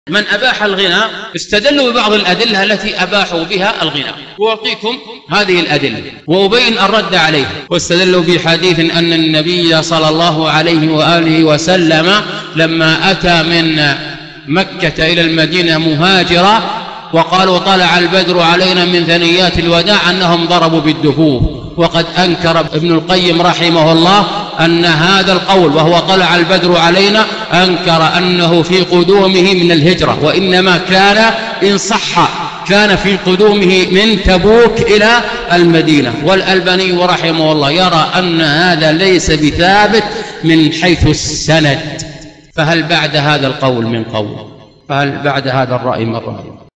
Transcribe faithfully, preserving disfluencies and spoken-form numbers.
من أباح الغناء استدلوا ببعض الأدلة التي أباحوا بها الغناء، وأعطيكم هذه الأدلة وأبين الرد عليه. واستدلوا بحديث أن النبي صلى الله عليه وآله وسلم لما أتى من مكة إلى المدينة مهاجرا وقالوا طلع البدر علينا من ثنيات الوداع أنهم ضربوا بالدفوف. وقد أنكر ابن القيم رحمه الله أن هذا القول وهو طلع البدر علينا أنكر أنه في قدومه من الهجرة، وإنما كان إن صح كان في قدومه من تبوك إلى المدينة. والألباني رحمه الله يرى أن هذا ليس بثابت من حيث السند. فهل بعد هذا القول من قول؟ فهل بعد هذا الرأي من رأي؟